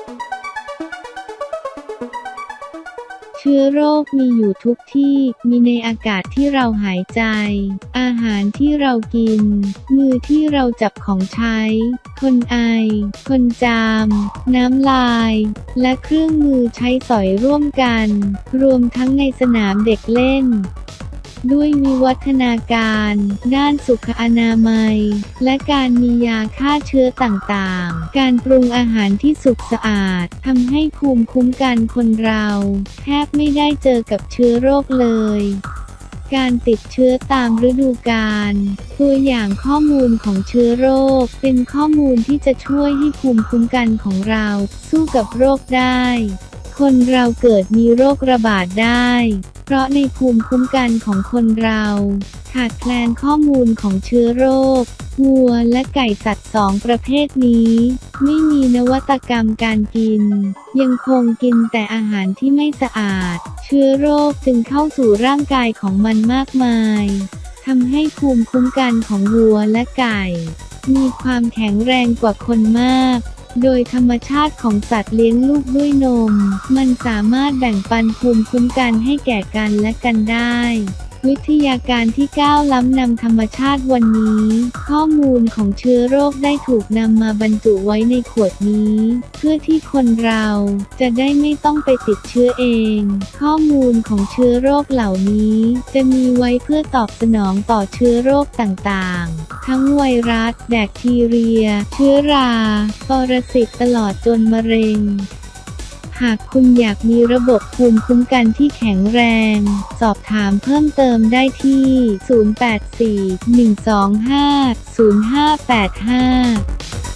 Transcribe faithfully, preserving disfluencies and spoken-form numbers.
เชื้อโรคมีอยู่ทุกที่ มีในอากาศที่เราหายใจ อาหารที่เรากิน มือที่เราจับของใช้ คนไอ คนจาม น้ำลาย และเครื่องมือใช้สอยร่วมกัน รวมทั้งในสนามเด็กเล่น ด้วยวิวัฒนาการด้านสุขอนามัย และการมียาฆ่าเชื้อต่างๆ การปรุงอาหารที่สุกสะอาดทำให้ภูมิคุ้มกันคนเราแทบไม่ได้เจอกับเชื้อโรคเลย การติดเชื้อตามฤดูกาล ตัวอย่างข้อมูลของเชื้อโรคเป็นข้อมูลที่จะช่วยให้ภูมิคุ้มกันของเราสู้กับโรคได้ คนเราเกิดมีโรคระบาดได้เพราะในภูมิคุ้มกันของคนเราขาดแคลนข้อมูลของเชื้อโรควัวและไก่สัตว์สองประเภทนี้ไม่มีนวัตกรรมการกินยังคงกินแต่อาหารที่ไม่สะอาดเชื้อโรคจึงเข้าสู่ร่างกายของมันมากมายทำให้ภูมิคุ้มกันของวัวและไก่มีความแข็งแรงกว่าคนมากโดยธรรมชาติของสัตว์เลี้ยงลูกด้วยนมมันสามารถแบ่งปันภูมิคุ้มกันให้แก่กันและกันได้วิทยาการที่ก้าวล้ำนำธรรมชาติวันนี้ข้อมูลของเชื้อโรคได้ถูกนำมาบรรจุไว้ในขวดนี้เพื่อที่คนเราจะได้ไม่ต้องไปติดเชื้อเองข้อมูลของเชื้อโรคเหล่านี้จะมีไว้เพื่อตอบสนองต่อเชื้อโรคต่างๆทั้งไวรัสแบคทีเรียเชื้อราปรสิตตลอดจนมะเร็งหากคุณอยากมีระบบภูมิคุ้มกันที่แข็งแรงสอบถามเพิ่มเติมได้ที่ ศูนย์ แปด สี่ หนึ่ง สอง ห้า ศูนย์ ห้า แปด ห้า